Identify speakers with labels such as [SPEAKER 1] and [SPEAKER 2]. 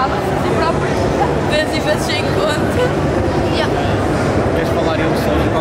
[SPEAKER 1] salvas a si próprio, vezes e vezes sem conta.
[SPEAKER 2] Queres falar em sonho?